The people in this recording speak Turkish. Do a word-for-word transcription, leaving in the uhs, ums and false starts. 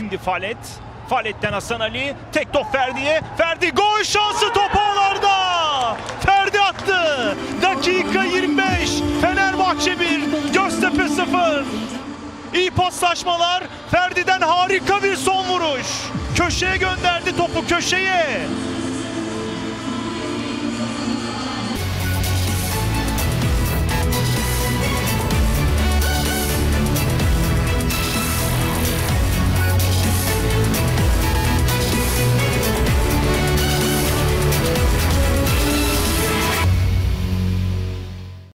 Şimdi Fallet. Fallet'ten Hasan Ali. Tek top Ferdi'ye. Ferdi gol şansı, top ağlarda. Ferdi attı. Dakika yirmi beş. Fenerbahçe bir. Göztepe sıfır. İyi paslaşmalar. Ferdi'den harika bir son vuruş. Köşeye gönderdi topu, köşeye.